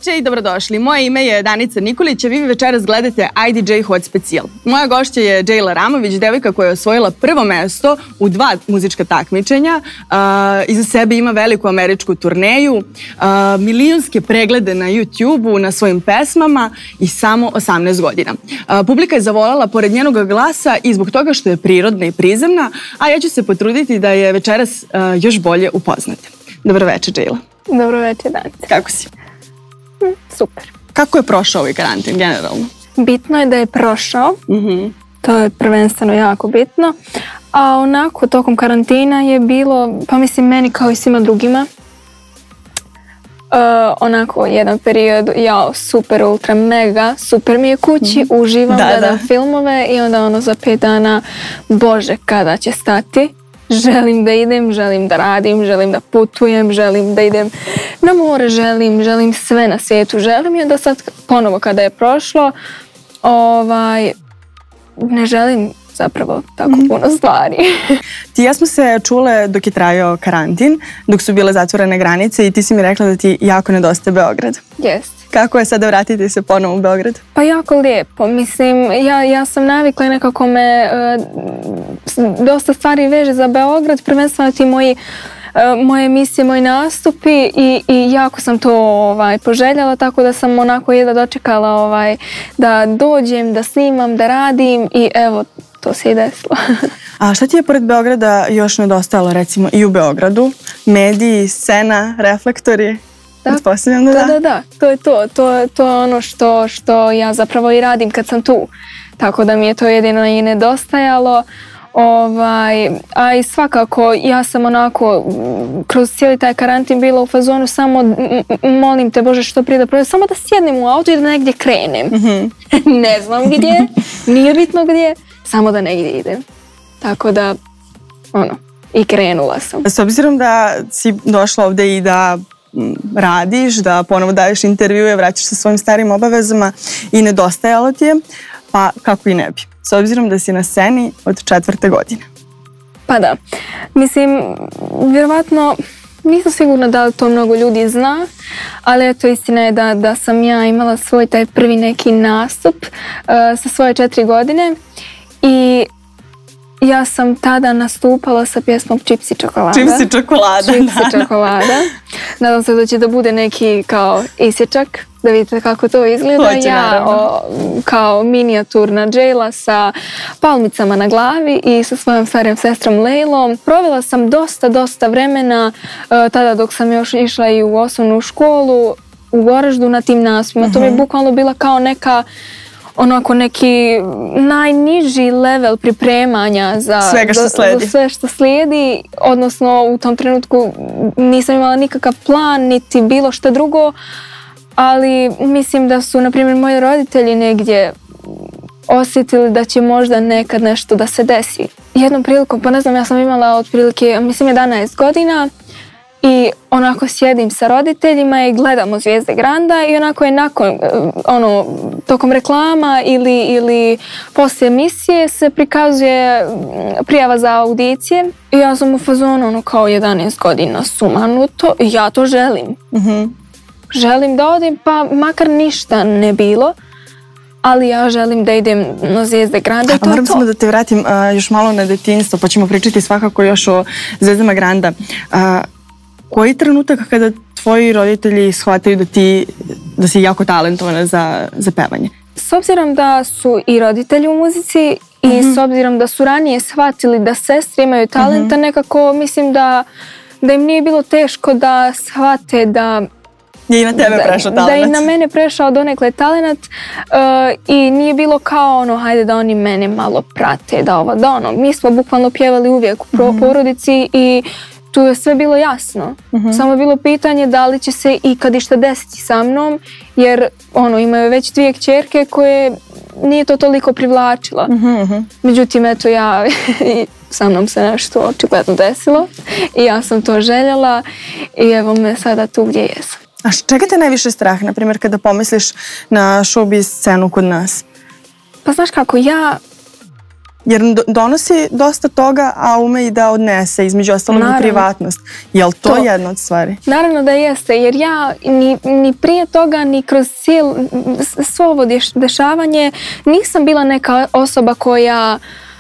veče i dobrodošli. Moje ime je Danica Nikolić, a vi večeras gledate IDJ Hot Specijal. Moja gošća je Džejla Ramović, devojka koja je osvojila prvo mesto u 2 muzička takmičenja. Iza sebe ima veliku američku turneju, milionske preglede na YouTube-u, na svojim pesmama i samo 18 godina. Publika je zavoljela pored njenog glasa i zbog toga što je prirodna i prizemna, a ja ću se potruditi da je večeras još bolje upoznate. Dobro večer, Džejla. Dobro večer, Danica. Kako si? Super. Kako je prošao ovaj karantin generalno? Bitno je da je prošao. To je prvenstveno jako bitno. A onako, tokom karantina je bilo, pa mislim meni kao i svima drugima, onako jedan period, super, ultra, mega, super mi je kući, uživam, gledam filmove i onda ono za 5 dana, bože, kada će stati? Želim da idem, želim da radim, želim da putujem, želim da idem na more, želim sve na svijetu, želim i onda sad ponovo kada je prošlo, ne želim zapravo tako puno stvari. Ti i ja smo se čule dok je trajao karantin, dok su bile zatvorene granice i ti si mi rekla da ti jako nedostaje Beograd. Jest. Kako je sada vratiti se ponovo u Beograd? Pa jako lijepo. Mislim, ja sam navikla i nekako me dosta stvari veže za Beograd, prvenstveno ti moje emisije, moji nastupi i jako sam to poželjela, tako da sam onako jedva dočekala da dođem, da snimam, da radim i evo, to se i desilo. A šta ti je pored Beograda još nedostajalo, recimo i u Beogradu? Mediji, scena, reflektori? Da, to je to. To je ono što ja zapravo i radim kad sam tu. Tako da mi je to jedino i nedostajalo. A i svakako ja sam onako kroz cijeli taj karantin bila u fazonu samo molim te Bože što prije da prođe, samo da sjednem u auto i da negdje krenem. Ne znam gdje, nije bitno gdje, samo da negdje idem. Tako da, i krenula sam. S obzirom da si došla ovdje i da radiš, da ponovo daješ intervjue, vraćaš se svojim starim obavezama i nedostajalo ti je, pa kako i ne bi. S obzirom da si na sceni od 4. godine. Pa da. Mislim, vjerovatno nisam sigurna da li to mnogo ljudi zna, ali eto istina je da sam ja imala svoj taj prvi neki nastup sa svoje 4 godine i ja sam tada nastupala sa pjesmom Čips i čokolada. Čips i čokolada. Čips i čokolada. Nadam se da će da bude neki kao isječak, da vidite kako to izgleda. Hoće, naravno. Kao minijaturna Džejla sa palmicama na glavi i sa svojom starijom sestrom Lejlom. Provela sam dosta vremena, tada dok sam još išla i u osnovnu školu, u Goraždu na tim nastupima. To mi je bukvalno bila kao neka onako neki najniži level pripremanja za sve što slijedi, odnosno u tom trenutku nisam imala nikakav plan niti bilo što drugo, ali mislim da su, na primjer, moji roditelji negdje osjetili da će možda nekad nešto da se desi. Jednom prilikom, pa ne znam, ja sam imala otprilike, mislim, 11 godina i onako sjedim sa roditeljima i gledamo Zvijezde Granda i onako je nakon, tokom reklama ili poslije emisije se prikazuje prijava za audicije i ja sam u fazonu kao 11 godina sumanuto i ja to želim. Želim da odim, pa makar ništa ne bilo, ali ja želim da idem na Zvijezde Granda i to je to. Moram samo da te vratim još malo na detinjstvo, pa ćemo pričati svakako još o Zvijezdama Granda. Koji trenutak kada tvoji roditelji shvataju da si jako talentovana za pevanje? S obzirom da su i roditelji u muzici i s obzirom da su ranije shvatili da sestre imaju talenta, nekako mislim da im nije bilo teško da shvate da je i na tebe prešao talent. Da je i na mene prešao donekle talent i nije bilo kao hajde da oni mene malo prate, mi smo bukvalno pjevali uvijek u porodici i tu je sve bilo jasno. Samo je bilo pitanje da li će se ikad išta desiti sa mnom, jer imaju već 2 kćerke koje nije to toliko privlačila. Međutim, eto ja, sa mnom se nešto očigledno desilo i ja sam to željela i evo me sada tu gdje jesam. A čega te najviše strah, na primjer, kada pomisliš na showbiz scenu kod nas? Pa znaš kako, ja Jer donosi dosta toga, a ume i da odnese, između ostalog i privatnost. Je li to jedna od stvari? Naravno da jeste, jer ja ni prije toga, ni kroz svo ovo dešavanje nisam bila neka osoba koja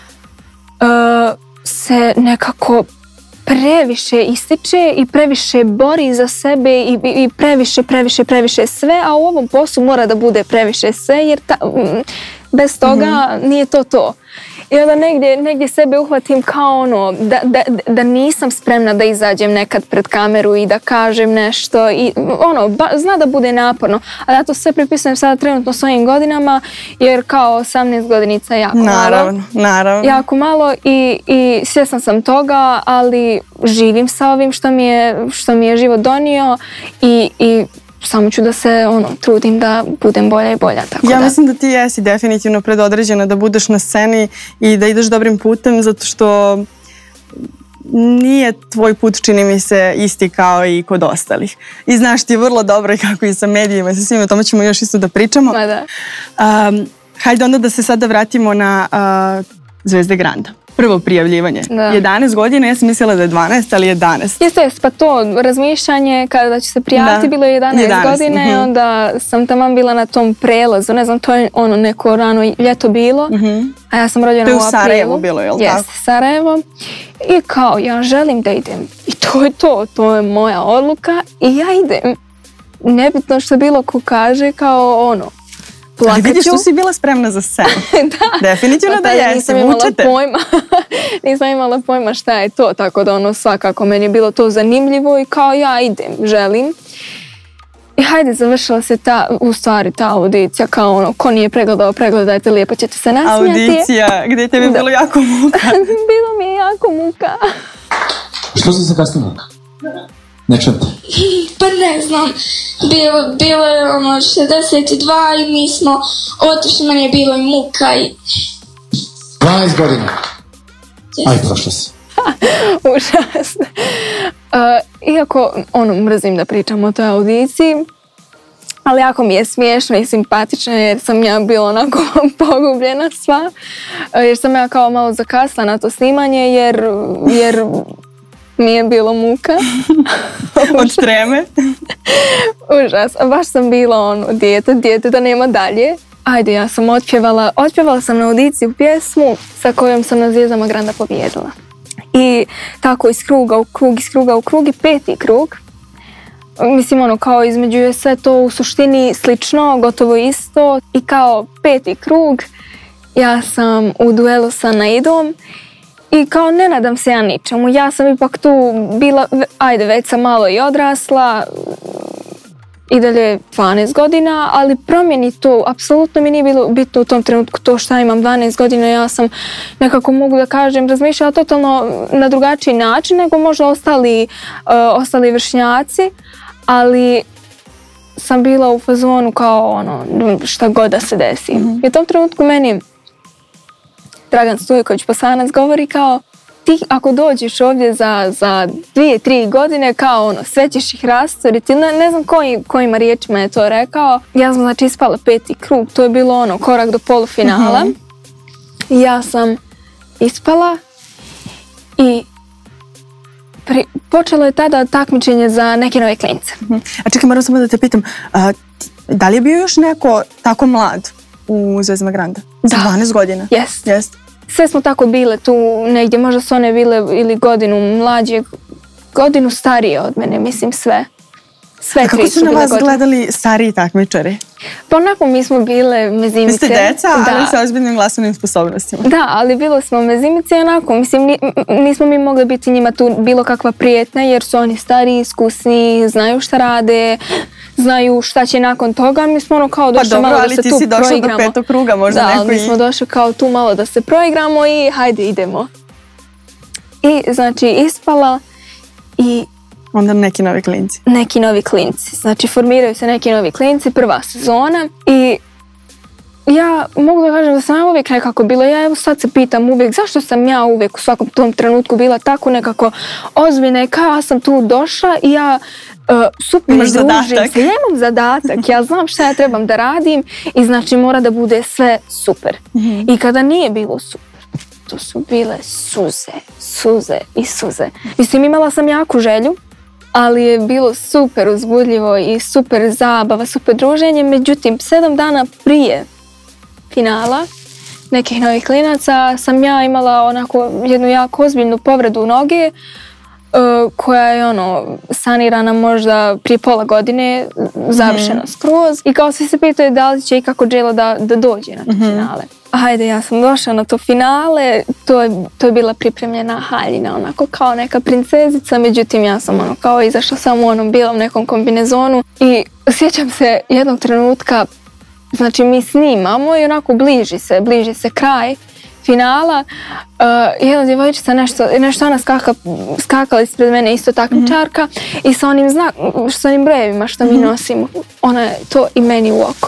se nekako previše ističe i previše bori za sebe i previše sve, a u ovom poslu mora da bude previše sve, jer bez toga nije to. I onda negdje sebe uhvatim kao ono, da nisam spremna da izađem nekad pred kameru i da kažem nešto i ono, zna da bude naporno, a ja to sve pripisujem sada trenutno svojim godinama, jer kao 18 godinica jako naravno. Jako malo i svjesna sam toga, ali živim sa ovim što mi je život donio i samo ću da se trudim da budem bolja i bolja. Ja mislim da ti jesi definitivno predodređena da budeš na sceni i da ideš dobrim putem, zato što nije tvoj put, čini mi se, isti kao i kod ostalih. I znaš ti vrlo dobro i kako i sa medijima i sa svima, o tome ćemo još isto da pričamo. Hajde onda da se sada vratimo na Zvezde Granda. Prvo prijavljivanje. 11 godina, ja sam mislila da je 12, ali 11. Jeste, pa to razmišljanje kada će se prijaviti bilo je 11 godina i onda sam taman bila na tom prelazu. Ne znam, to je neko rano ljeto bilo, a ja sam rođena u aprilu. To je u Sarajevu bilo, je li tako? Jeste, Sarajevo. I kao, ja želim da idem. I to je to je moja odluka i ja idem. Nebitno što bilo ko kaže, kao Ali vidiš, tu si bila spremna za scenu. Definitivno da jesi, vučete. Nisam imala pojma šta je to, tako da svakako meni je bilo to zanimljivo i kao ja idem, želim. I hajde, završila se ta audicija, kao ko nije pregledao, pregledajte, lijepo ćete se nasmijati. Audicija, gdje te bi bilo jako muka? Bilo mi je jako muka. Što si se kasnila? Ne čujete? Pa ne znam, bilo je 62 i mi smo otišli, meni je bilo i muka i... 12 godina. Aj, prošla si. Užasno. Iako, mrzim da pričam o toj audiciji, ali jako mi je smiješno i simpatično jer sam ja bila onako pogubljena sva. Jer sam ja kao malo zakasla na to snimanje jer mi je bilo muka. Od treme? Užas. Baš sam bila dijete da nema dalje. Ajde, ja sam otpjevala sam na audiciju pjesmu sa kojom sam na Zvijezdama Granda pobijedila. I tako iz kruga u krug i 5. krug. Mislim, kao između je sve to u suštini slično, gotovo isto. I kao 5. krug ja sam u duelu sa Naidom. I kao ne nadam se ja ničemu, ja sam ipak tu bila, već sam malo i odrasla, i dalje 12 godina, ali promjeni to, apsolutno mi nije bilo bitno u tom trenutku to šta imam 12 godina, ja sam nekako mogu da kažem razmišljala totalno na drugačiji način nego možda ostali vršnjaci, ali sam bila u fazonu kao šta god da se desi. I u tom trenutku meni Dragan Stojković Posanac govori kao ti ako dođeš ovdje za 2-3 godine kao sve ćeš ih rasturiti, ne znam kojima riječima je to rekao. Ja sam znači ispala 5. krug, to je bilo korak do polufinala. Ja sam ispala i počelo je tada takmičenje za neke nove klince. A čekaj, moram samo da te pitam, da li je bio još neko tako mlad u Zvezdama Granda? Za 12 godina? Jest. Sve smo tako bile tu negdje, možda su one bile ili godinu mlađe, godinu starije od mene, mislim sve. A kako su na vas gledali stariji takmičari? Pa onako mi smo bile mezimice. Vi ste deca, ali sa ozbiljnim glasovnim sposobnostima. Da, ali bilo smo mezimice onako, mislim nismo mi mogli biti njima tu bilo kakva prijetnja jer su oni stariji, iskusni, znaju šta rade, znaju šta će nakon toga, mi smo kao došli malo da se tu proigramo. Pa dobro, ali ti si došla do 5. kruga, možda neko i... Da, mi smo došli kao tu malo da se proigramo i hajde idemo. I znači ispala i... Onda neki novi klinci. Neki novi klinci, znači formiraju se neki novi klinci, prva sezona i ja mogu da kažem da sam ja uvijek nekako bila, ja evo sad se pitam uvijek zašto sam ja uvijek u svakom tom trenutku bila tako nekako ozbiljna i kao ja sam tu došla i ja super družim se, ja imam zadatak, ja znam šta ja trebam da radim i znači mora da bude sve super. I kada nije bilo super, to su bile suze i suze. Mislim, imala sam jaku želju, ali je bilo super uzbudljivo i super zabava, super druženje. Međutim, 7 dana prije finala nekih novih klinaca sam ja imala onako jednu jako ozbiljnu povredu noge koja je sanirana možda prije pola godine, završena skroz. I kao svi se pitaju da li će i kako J.Lo da dođe na to finale. Hajde, ja sam došla na to finale, to je bila pripremljena haljina, onako kao neka princezica, međutim ja sam kao izašla samo u onom bilom nekom kombinezonu i sjećam se jednog trenutka, znači mi snimamo i onako bliži se kraj finala, jedna djevojčica nešto ona skakala ispred mene, isto takmičarka, i sa onim brojevima što mi nosimo, ona je to i meni u oko.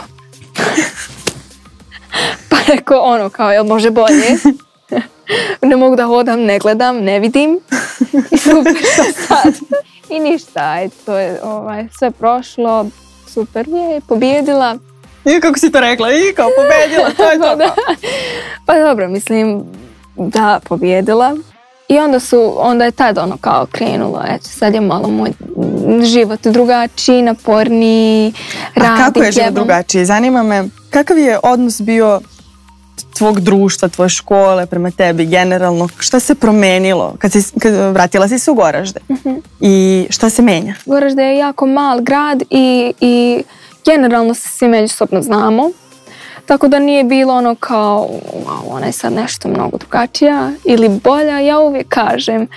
Pa rekao kao, jel može bolje? Ne mogu da hodam, ne gledam, ne vidim. I super, što sad? I ništa, to je sve prošlo, super je, pobjedila. I kako si to rekla, i kao pobjedila, to je to. Pa dobro, mislim da pobjedila. I onda je tad kao krenulo, sad je malo moj život drugačiji, naporniji, radim. A kako je život drugačiji? Zanima me, kakav je odnos bio tvog društva, tvoje škole prema tebi generalno? Šta se promenilo kad vratila si se u Goražde? I šta se menja? Goražde je jako mal grad i generalno se svi međusobno znamo. Tako da nije bilo kao, ona je sad nešto mnogo drugačija ili bolja. Ja uvijek kažem,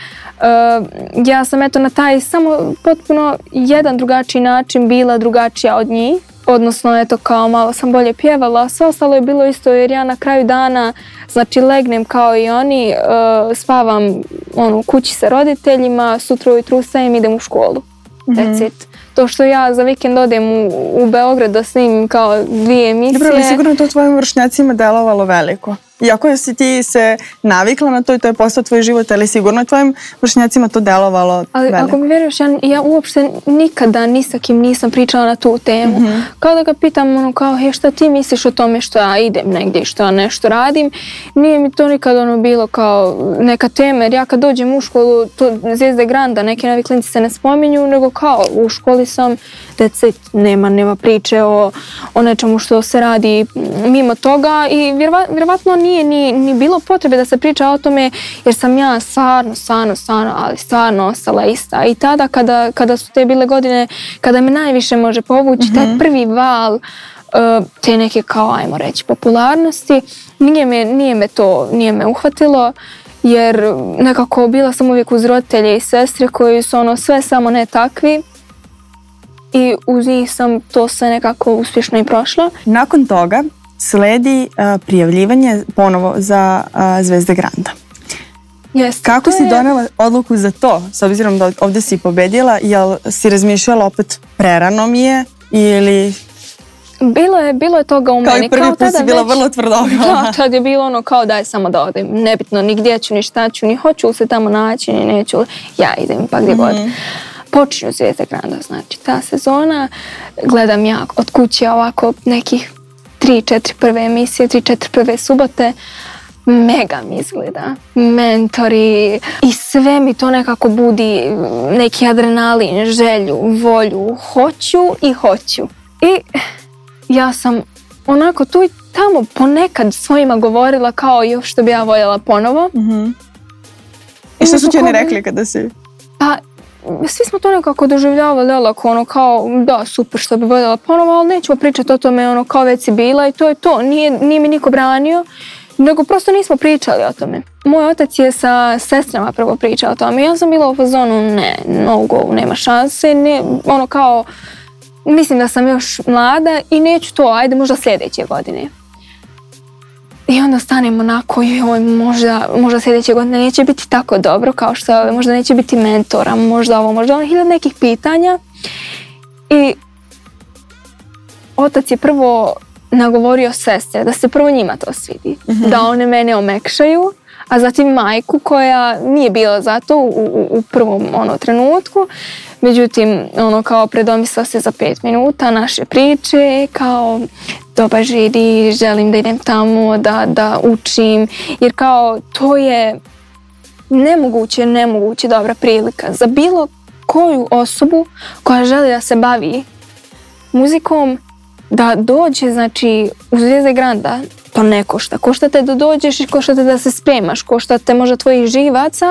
ja sam na taj samo potpuno jedan drugačiji način bila drugačija od njih. Odnosno, kao malo sam bolje pjevala, sve ostalo je bilo isto jer ja na kraju dana, znači legnem kao i oni, spavam u kući sa roditeljima, sutra ujutru ustajem i idem u školu. That's it. To što ja za vikend odem u Beograd da snimim kao 2 emisije. Dobro, ali sigurno to tvojim vršnjacima delovalo veliko. Iako si ti se navikla na to i to je postao tvoj život, ali sigurno tvojim vršnjacima to delovalo veliko. Ali ako mi vjeruješ, ja uopšte nikada ni sa kim nisam pričala na tu temu. Kao da ga pitam, kao, šta ti misliš o tome što ja idem negdje, što ja nešto radim. Nije mi to nikad bilo kao neka tema, jer ja kad dođem u školu, to Zvijezde Granda, neki novi klinci se ne spominju, nego kao u školi sam, that's it, nema priče o nečemu što se radi mimo toga i vjerovatno nije ni bilo potrebe da se priča o tome jer sam ja stvarno ostala ista. I tada kada su te bile godine, kada me najviše može povući, taj prvi val te neke kao, ajmo reći, popularnosti, nije me uhvatilo jer nekako bila sam uvijek uz roditelje i sestre koji su sve samo ne takvi. I uz njih sam to sve nekako uspješno i prošla. Nakon toga sledi prijavljivanje ponovo za Zvezde Granda. Kako si donela odluku za to, s obzirom da ovdje si pobedila, jel si razmišljala opet prerano mi je ili... Bilo je toga u meni. Kao i prvi put si bila vrlo tvrdoglavna. Da, tad je bilo kao daj samo da odem. Nebitno ni gdje ću, ni šta ću, ni hoću se tamo naći, ni neću. Ja idem pa gdje god. Počinju Zvijezde Granda, znači ta sezona. Gledam ja od kuće ovako nekih 3-4 prve emisije, 3-4 prve subote. Mega mi izgleda. Mentori i sve mi to nekako budi neki adrenalin, želju, volju. Hoću. I ja sam onako tu i tamo ponekad svojima govorila kao još što bi ja voljela ponovo. I što su ti oni rekli kada si... Pa, svi smo to nekako doživljavali olako, kao da super što bi voljela ponovo, ali nećemo pričati o tome kao već si bila i to je to. Nije mi niko branio, nego prosto nismo pričali o tome. Moj otac je sa sestrama prvo pričao o tome. Ja sam bila u fazonu, no go, nema šanse, kao, mislim da sam još mlada i neću to, ajde možda sljedeće godine. I onda stanem onako, možda sljedeće godine neće biti tako dobro kao što možda neće biti mentora, možda ovo, možda ono, 1000 nekih pitanja. I otac je prvo nagovorio sestre da se prvo njima to svidi, da one mene omekšaju, a zatim majku koja nije bila za to u prvom trenutku. Međutim, kao predomislila se za 5 minuta naše priče, kao dobar žiri, želim da idem tamo, da učim, jer kao to je nemoguće dobra prilika za bilo koju osobu koja želi da se bavi muzikom, da dođe, znači, u Zvijezde Granda. To ne košta. Košta te da dođeš i košta te da se spremaš, košta te možda tvojih živaca,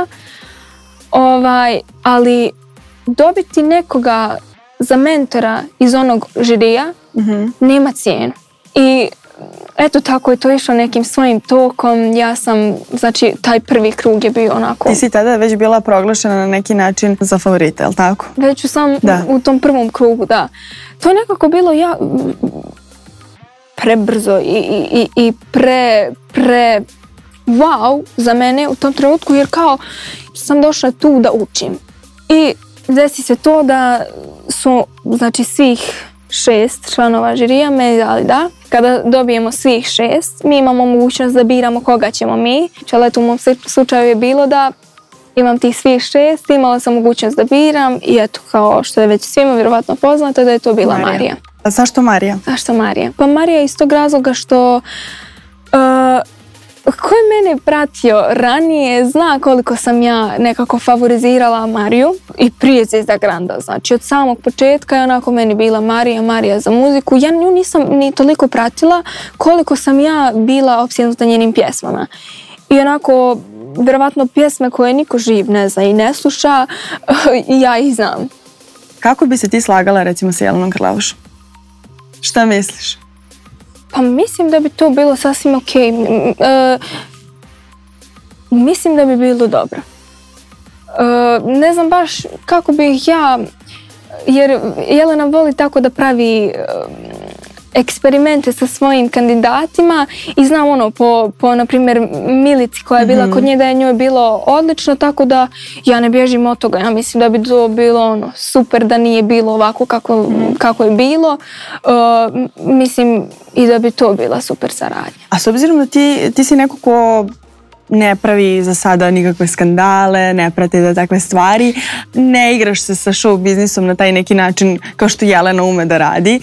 ali dobiti nekoga za mentora iz onog žirija nema cijenu. I eto, tako je to išlo nekim svojim tokom. Ja sam, znači, taj prvi krug je bio onako... Ti si tada već bila proglašena na neki način za favorite, je li tako? Već u tom prvom krugu, da. To je nekako bilo prebrzo i pre wow za mene u tom trenutku, jer kao sam došla tu da učim. I desi se to da su, znači, svih 6 članova žirija me dali da. Kada dobijemo svih 6, mi imamo mogućnost da biramo koga ćemo mi. Ali u mom slučaju je bilo da imam tih svih 6, imala sam mogućnost da biram i eto, kao što je već svima vjerovatno poznato, da je to bila Marija. A zašto Marija? Zašto Marija? Pa Marija iz tog razloga što ko je mene pratio ranije zna koliko sam ja nekako favorizirala Mariju i prije Zvijezda Granda. Znači od samog početka je onako meni bila Marija za muziku. Ja nju nisam ni toliko pratila koliko sam ja bila opsjednuta njenim pjesmama. I onako, vjerovatno pjesme koje niko živ ne zna i ne sluša, ja ih znam. Kako bi se ti slagala recimo s Jelenom Karleušom? Šta misliš? Pa mislim da bi to bilo sasvim ok. Mislim da bi bilo dobro. Ne znam baš kako bih ja, jer Jelena voli tako da pravi eksperimente sa svojim kandidatima i znam po na primjer Milici koja je bila kod nje da je njoj bilo odlično, tako da ja ne bježim od toga. Ja mislim da bi to bilo super da nije bilo ovako kako je bilo. Mislim i da bi to bila super saradnja. A s obzirom da ti si neko ko ne pravi za sada nikakve skandale, ne prati da takve stvari, ne igraš se sa show biznisom na taj neki način kao što Jelena ume da radi.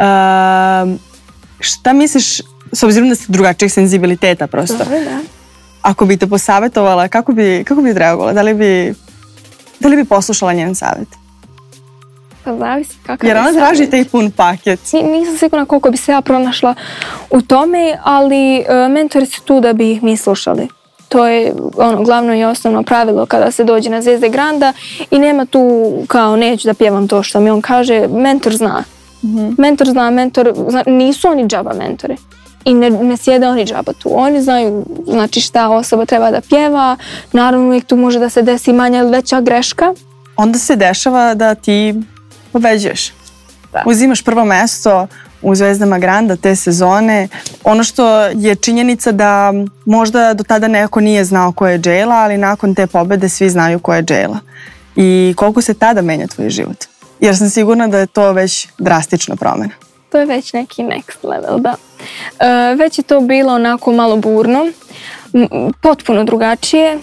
Šta misliš, s obzirom da si drugačijeg senzibiliteta prosto? Dobro, da. Ako bi te posavjetovala, kako bi reagovala? Da li bi poslušala njen savjet? Pa zavisi kakav jer ona traži taj pun paket. Nisam sigurna koliko bi se ja pronašla u tome, ali mentori su tu da bi ih mi slušali. To je glavno i osnovno pravilo kada se dođe na Zvijezde Granda i nema tu kao neću da pjevam to što mi on kaže. Mentor zna. Mentor zna, nisu oni džaba mentori. I ne sjede oni džaba tu. Oni znaju, znači, šta osoba treba da pjeva. Naravno uvijek tu može da se desi manja ili veća greška. Onda se dešava da ti pobeđuješ. Da. Uzimaš prvo mesto u Zvezdama Granda te sezone. Ono što je činjenica da možda do tada neko nije znao ko je Džejla, ali nakon te pobede svi znaju ko je Džejla. I koliko se tada menja tvoj život? Jer sam sigurna da je to već drastična promjena. To je već neki next level, da. Već je to bilo onako malo burno, potpuno drugačije.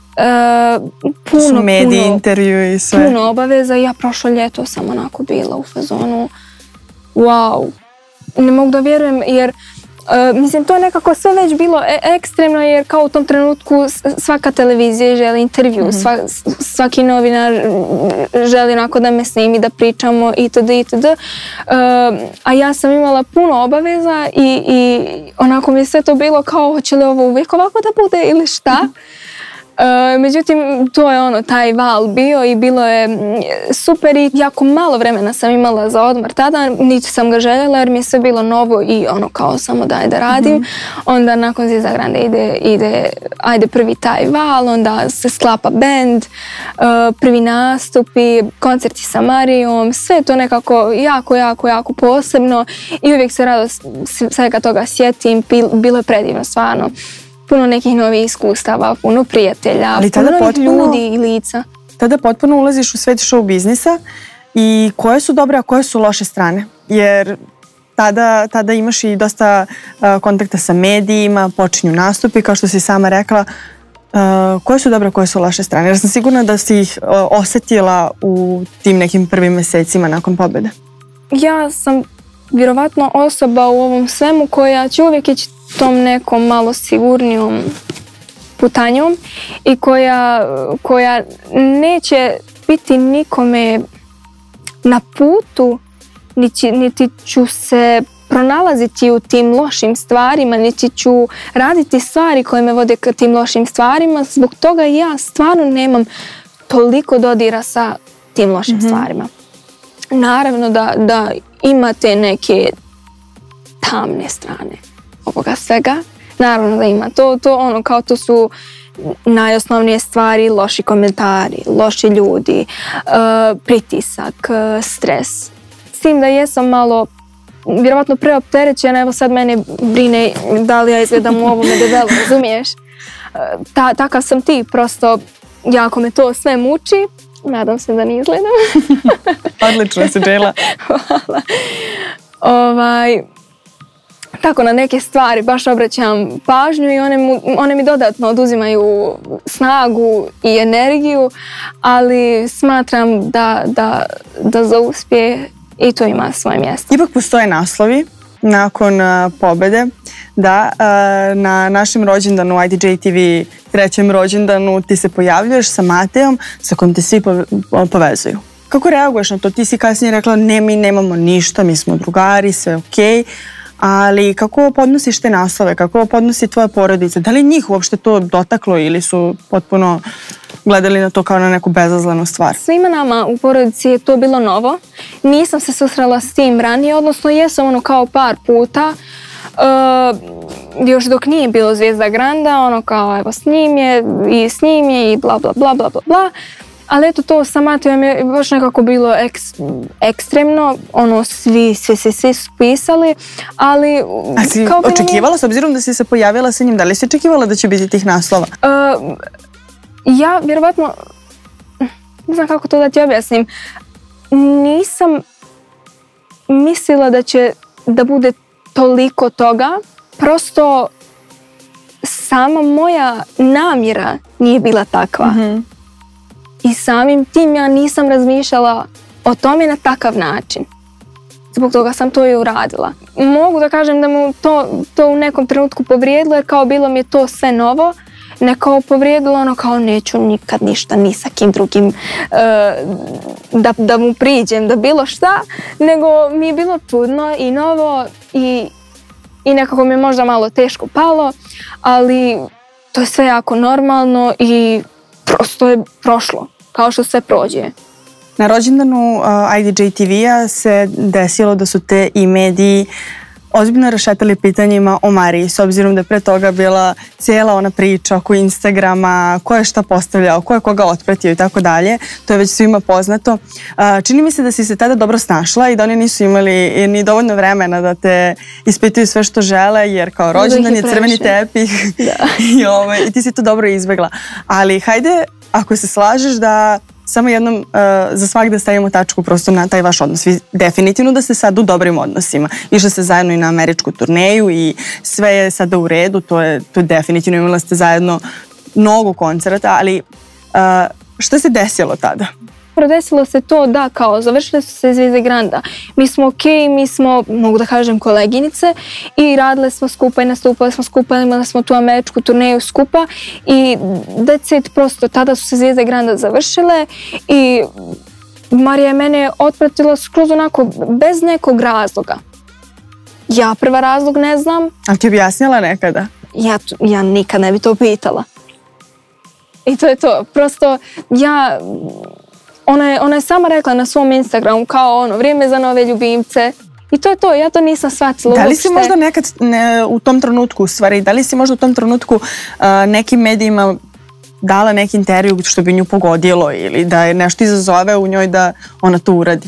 Puno mediji, intervju i sve. Puno obaveza. Ja prošlo ljeto sam onako bila u fazonu wow. Ne mogu da vjerujem jer mislim to je nekako sve već bilo ekstremno jer kao u tom trenutku svaka televizija želi intervju, svaki novinar želi onako da me snimi, da pričamo itd. A ja sam imala puno obaveza i onako mi je sve to bilo kao hoće li ovo uvijek ovako da bude ili šta. Međutim, to je taj val bio i bilo je super i jako malo vremena sam imala za odmor tada, niti sam ga željela jer mi je sve bilo novo i kao samo daj da radim. Onda nakon Zvijezda Granda ide prvi taj val, onda se sklapa band, prvi nastupi, koncerti sa Marijom, sve to nekako jako posebno i uvijek se rado svega toga sjetim, bilo je predivno stvarno. Puno nekih novih iskustava, puno prijatelja, puno novih ljudi i lica. Tada potpuno ulaziš u svet show biznisa i koje su dobre, a koje su loše strane? Jer tada imaš i dosta kontakta sa medijima, počinju nastupi, kao što si sama rekla. koje su dobre, koje su loše strane? Jer sam sigurna da si ih osetila u tim nekim prvim mesecima nakon pobjede. Ja sam vjerovatno osoba u ovom svemu koja će uvijek ići tom nekom malo sigurnijom putanjom i koja neće biti nikome na putu, niti ću se pronalaziti u tim lošim stvarima, niti ću raditi stvari koje me vode ka tim lošim stvarima. Zbog toga ja stvarno nemam toliko dodira sa tim lošim stvarima. Naravno da imate neke tamne strane ovoga svega. Naravno da ima. To su najosnovnije stvari, loši komentari, loši ljudi, pritisak, stres. S tim da jesam malo vjerovatno preopterećena, evo sad mene brine da li ja izgledam u ovome debelo, razumiješ? Takav sam ti, prosto jako me to sve muči. Nadam se da ne izgledam. Odlično si, Jayla. Hvala. Tako na neke stvari baš obraćam pažnju i one mi dodatno oduzimaju snagu i energiju, ali smatram da za uspjeh i to ima svoje mjesto. Ipak postoje naslovi nakon pobjede da na našem rođendanu IDJ TV 3. rođendanu ti se pojavljuješ sa Mateom sa kojim te svi povezuju. Kako reaguješ na to? Ti si kasnije rekla ne, mi nemamo ništa, mi smo drugari, sve okej. Ali kako podnosiš te naslove, kako podnosi tvoja porodica? Da li njih uopšte to dotaklo ili su potpuno gledali na to kao na neku bezazlenu stvar? Svima nama u porodici je to bilo novo. Nisam se susrela s tim ranije, odnosno jesam kao par puta. Još dok nije bilo Zvijezda Granda, kao evo s njim je i bla bla bla bla bla. Ali eto to sa Matijom je baš nekako bilo ekstremno, svi su pisali, ali... A si očekivala, s obzirom da si se pojavila sa njim, da li si očekivala da će biti tih naslova? Ja vjerovatno, ne znam kako to da ti objasnim, nisam mislila da će da bude toliko toga, prosto sama moja namjera nije bila takva. I samim tim ja nisam razmišljala o tome na takav način. Zbog toga sam to i uradila. Mogu da kažem da mu to u nekom trenutku povrijedilo, jer kao bilo mi je to sve novo. Ne kao povrijedilo, kao neću nikad ništa ni sa kim drugim da mu priđem, da bilo šta. Nego mi je bilo čudno i novo i nekako mi je možda malo teško palo. Ali to je sve jako normalno i prosto je prošlo, kao što sve prođe. Na rođendanu IDJ TV-a se desilo da su te i mediji ozbiljno rašetali pitanjima o Mariji, s obzirom da je pre toga bila cijela ona priča oko Instagrama, ko je šta postavljao, ko je koga otpratio i tako dalje. To je već svima poznato. Čini mi se da si se tada dobro snašla i da oni nisu imali ni dovoljno vremena da te ispituju sve što žele, jer kao rođendan je crveni tepih i ti si to dobro izbjegla. Ali hajde, ako se slažeš da samo jednom za svak da stavimo tačku prosto na taj vaš odnos. Vi definitivno da ste sad u dobrim odnosima. Išli ste zajedno i na američku turneju i sve je sada u redu, to je definitivno, imali ste zajedno mnogo koncerata, ali što se desilo tada? Desilo se to da kao završile su se Zvijezde Granda. Mi smo okej, mi smo, mogu da kažem, koleginice i radile smo skupa i nastupale smo skupa, imali smo tu američku turneju skupa i prosto tada su se Zvijezde Granda završile i Marija je mene otpratila skroz onako bez nekog razloga. Ja prva razlog ne znam. Ali ti objasnila nekada? Ja nikad ne bi to pitala. I to je to. Prosto Ona je sama rekla na svom Instagramu kao vrijeme za nove ljubimce. I to je to, ja to nisam shvatila uopšte. Da li si možda nekad u tom trenutku, nekim medijima dala neki intervju što bi nju pogodilo ili da je nešto izazove u njoj da ona to uradi?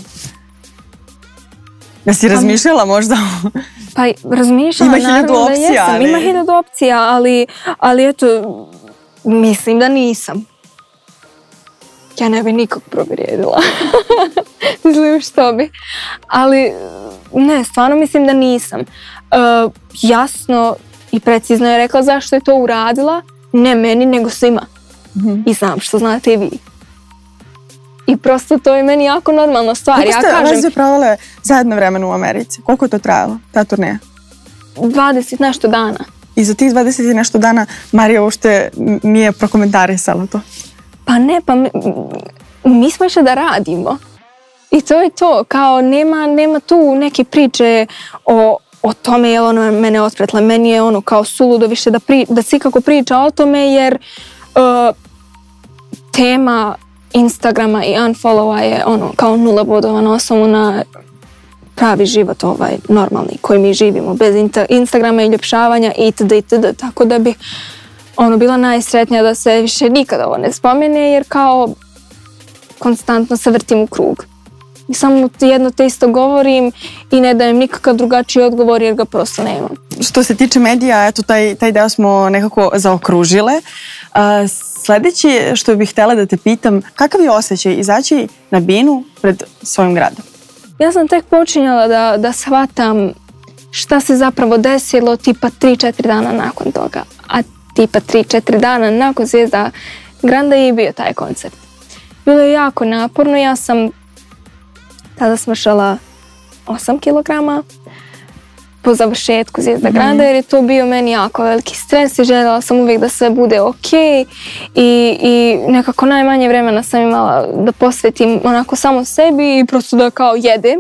Da si razmišljala možda? Pa razmišljala, naravno da jesam. Ima 1000 opcija, ali eto, mislim da nisam. Ja ne bi nikog provrijedila. Mislim što bi. Ali ne, stvarno mislim da nisam. Jasno i precizno je rekla zašto je to uradila. Ne meni, nego svima. I znam što znate i vi. I prosto to je meni jako normalna stvar. Kako ste veze provale zajedno vremena u Americi? Koliko je to trajalo, ta turneja? 20 nešto dana. I za tih 20 i nešto dana Marija uopšte nije prokomentarisala to? Pa ne, mi smo išli da radimo. I to je to, kao nema tu neke priče o tome je ono mene otpretla. Meni je ono kao suludo više da si kako priča o tome, jer tema Instagrama i unfollowa je ono kao 0 bodova na osnovu na pravi život normalni koji mi živimo, bez Instagrama i ljepšavanja itd. Tako da bi bila najsretnija da se više nikad ovo ne spomene, jer kao konstantno se vrtim u krug. I samo jedno te isto govorim i ne dajem nikakav drugačiji odgovor jer ga prosto nemam. Što se tiče medija, eto taj deo smo nekako zaokružile. Sledeći što bih htjela da te pitam, kakav je osjećaj izaći na binu pred svojim gradom? Ja sam tek počinjala da shvatam šta se zapravo desilo tipa 3-4 dana nakon toga. A tipa 3-4 dana nakon Zvijezda Granda je bio taj koncert. Bilo je jako naporno, ja sam tada smršala 8 kilograma po završetku Zvijezda Granda, jer je to bio meni jako veliki stres i željela sam uvijek da sve bude ok i nekako najmanje vremena sam imala da posvetim onako samo sebi i prosto da kao jedem.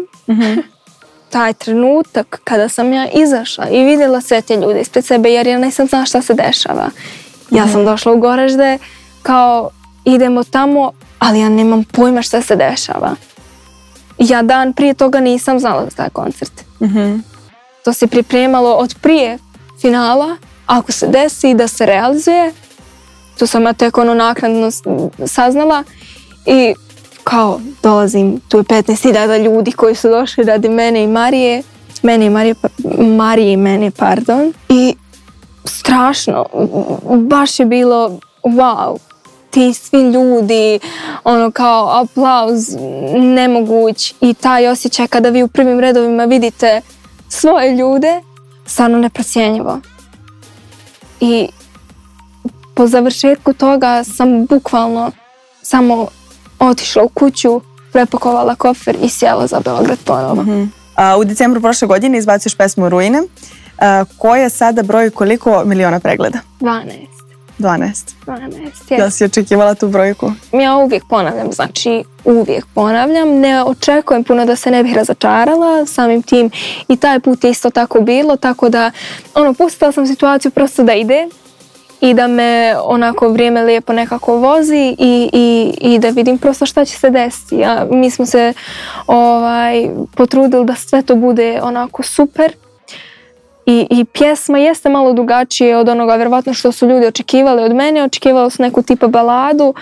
Taj trenutak kada sam ja izašla i vidjela sve te ljude ispred sebe, jer ja nisam znala šta se dešava. Ja sam došla u Goražde kao idemo tamo, ali ja nemam pojma šta se dešava. Ja dan prije toga nisam znala za taj koncert. To se pripremalo od prije finala, ako se desi da se realizuje. To sam ja tek naknadno saznala i kao dolazim, tu je 15.000 ljudi koji su došli radi mene i Marije. Marije i mene, pardon. I strašno, baš je bilo wow. Ti svi ljudi, ono kao aplauz nemoguć i taj osjećaj kada vi u prvim redovima vidite svoje ljude, stvarno neprocjenjivo. I po završetku toga sam bukvalno samo otišla u kuću, prepakovala kofer i sjela za Beograd ponovo. U decembru prošle godine izbaciš pesmu Ruine, koja sada broji koliko miliona pregleda? 12. 12. Da si očekivala tu brojku? Ja uvijek ponavljam, ne očekujem puno da se ne bih razočarala, samim tim i taj put je isto tako bilo, tako da pustila sam situaciju prosto da ide i da me onako vrijeme lijepo nekako vozi i da vidim prosto šta će se desiti. Mi smo se potrudili da sve to bude onako super. I pjesma jeste malo drugačije od onoga vjerovatno što su ljudi očekivali od mene. Očekivali su neku tipa baladu,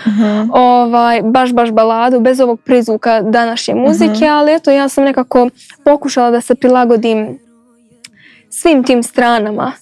baš baladu, bez ovog prizvuka današnje muzike, ali eto ja sam nekako pokušala da se prilagodim svim tim stranama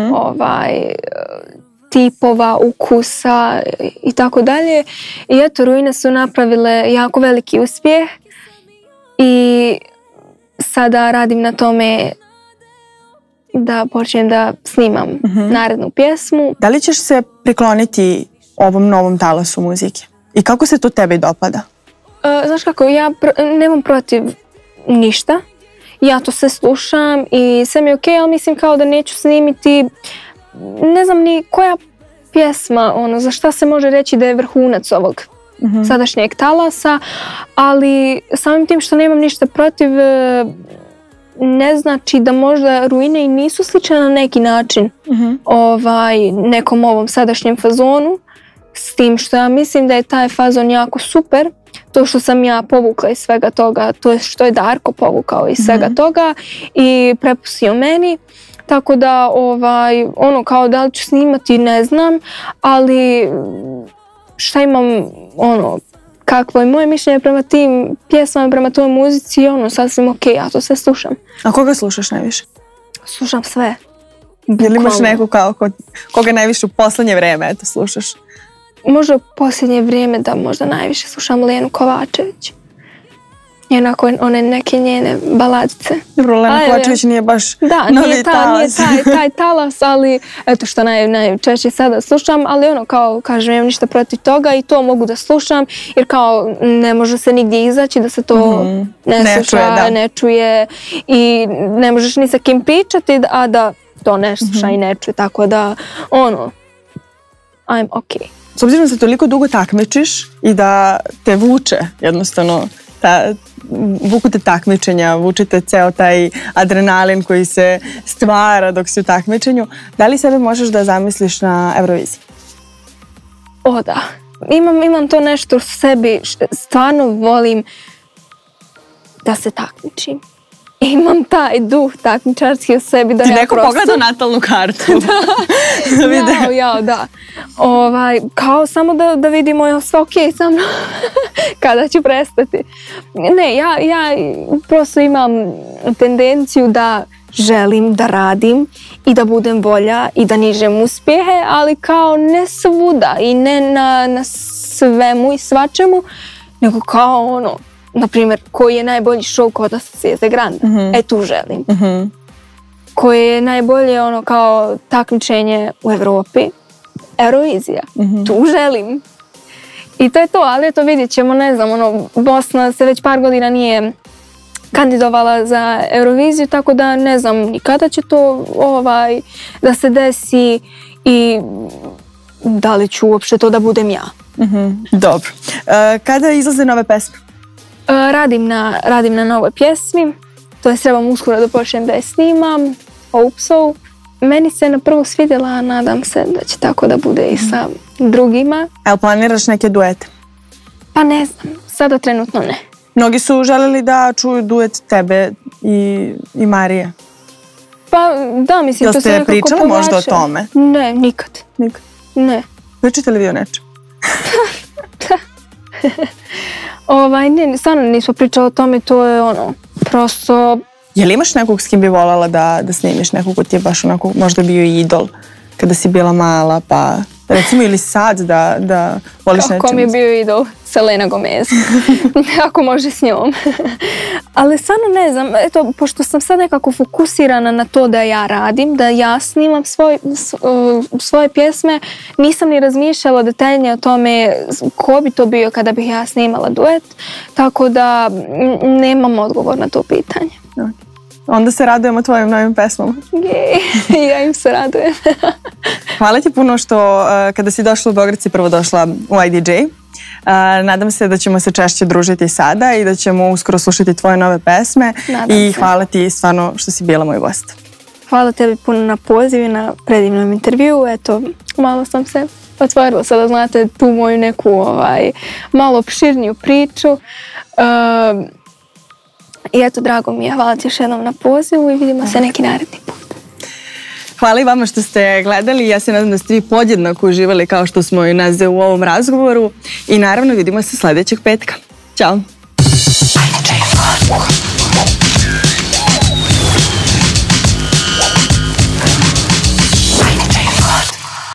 tipova, ukusa i tako dalje. I eto, Ruine su napravile jako veliki uspjeh i sada radim na tome da počnem da snimam narednu pjesmu. Da li ćeš se prikloniti ovom novom talasu muzike? I kako se to tebi dopada? Znaš kako, ja nemam protiv ništa. Ja to sve slušam i sve mi je okej, ali mislim kao da neću snimiti, ne znam ni koja pjesma, za šta se može reći da je vrhunac ovog sadašnjeg talasa, ali samim tim što nemam ništa protiv, ne znači da možda Ruine i nisu slične na neki način nekom ovom sadašnjem fazonu, s tim što ja mislim da je taj fazon jako super, to što sam ja povukla iz svega toga, to je što je Darko povukao iz svega toga i prepustio meni, tako da kao da li ću snimati ne znam, ali šta imam kakvo je moje mišljenje prema tim pjesmama, prema toj muzici, sasvim okej, ja to sve slušam. A koga slušaš najviše? Slušam sve. Je li imaš neku koga najviše u posljednje vreme slušaš? Možda u posljednje vrijeme da možda najviše slušam Lenu Kovačević. I onako one neke njene baladice. Dobro, Lena Kovačević nije baš novi talas. Nije taj talas, ali eto što najčešće sada slušam, ali ono kao kažem, nemam ništa protiv toga i to mogu da slušam, jer kao ne može se nigdje izaći da se to ne sluša, ne čuje i ne možeš ni sa kim pričati, a da to ne sluša i ne čuje, tako da ono, I'm okay. S obzirom da se toliko dugo takmičiš i da te vuče jednostavno, vuku te takmičenja, vučete ceo taj adrenalin koji se stvara dok si u takmičenju. Da li sebe možeš da zamisliš na Euroviziji? O da, imam to nešto u sebi, stvarno volim da se takmičim. Imam taj duh takmičarski u sebi da ja neko pogleda natalnu kartu. Da. Kao samo da vidimo je li sve okej sa mnom kada ću prestati. Ne, ja prosto imam tendenciju da želim da radim i da budem bolja i da nižem uspjehe, ali kao ne svuda i ne na svemu i svačemu, nego kao ono, na primjer, koji je najbolji show kod nas Zvijezde Granda. Tu želim. Koji je najbolje ono kao takmičenje u Evropi. Eurovizija. Tu želim. I to je to, ali eto vidjet ćemo, ne znam, ono, Bosna se već par godina nije kandidovala za Euroviziju, tako da ne znam ni kada će to da se desi i da li ću uopšte to da budem ja. Dobro. Kada izlaze nove pesme? Radim na novoj pjesmi, to je trebam uskoro da počnem da je snimam, Hope So. Meni se na prvu svidjela, a nadam se da će tako da bude i sa drugima. Jel planiraš neke duete? Pa ne znam, sada trenutno ne. Mnogi su želeli da čuju duet tebe i Marije. Pa da, mislim, to se nekako povlače. Jel ste pričali možda o tome? Ne, nikad. Ne. Pričate li vi o nečem? Ne, stvarno nismo pričali o tome, to je ono, prosto... Jel imaš nekog s kim bi voljela da snimiš, nekog ko ti je baš onako možda bio idol kada si bila mala, pa recimo ili sad da voliš nečem? Kako mi je bio idol? Selena Gomez. Ako može s njom. Ali stvarno ne znam, eto, pošto sam sad nekako fokusirana na to da ja radim, da ja snimam svoje pjesme, nisam ni razmišljala detaljnije o tome ko bi to bio kada bih ja snimala duet, tako da nemam odgovor na to pitanje. Onda se radujemo tvojim novim pesmama. Ja im se radujem. Hvala ti puno što kada si došla u Beograd si prvo došla u IDJ. Nadam se da ćemo se češće družiti sada i da ćemo uskoro slušati tvoje nove pesme. I hvala ti stvarno što si bila moj gost. Hvala tebi puno na pozivu i na predivnom intervju. Eto, malo sam se otvorila sada, znate, tu moju neku malo opširniju priču. I eto, drago mi je, hvala ti još jednom na pozivu i vidimo se neki naredni put. Hvala i vama što ste gledali. Ja se nadam da ste vi podjednako uživali kao što smo i nas u ovom razgovoru. I naravno vidimo se sljedećeg petka. Ćao!